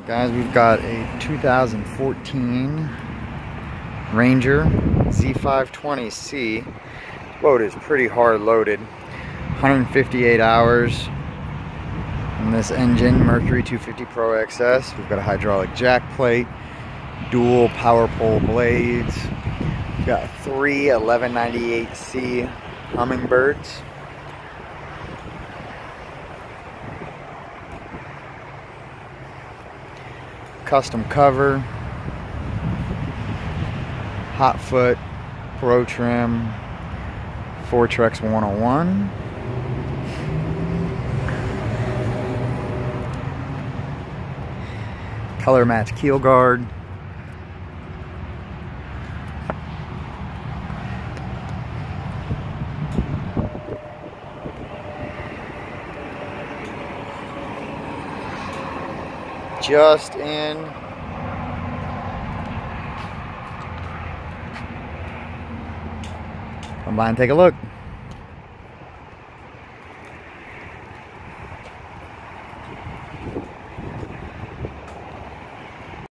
Guys, we've got a 2014 Ranger Z520C. Boat is pretty hard loaded. 158 hours on this engine, Mercury 250 Pro XS. We've got a hydraulic jack plate, dual power pole blades. We've got 3 1198C Hummingbirds. Custom cover, hot foot, pro trim, Fortrex 101. Color match keel guard. Just in. Come by and take a look.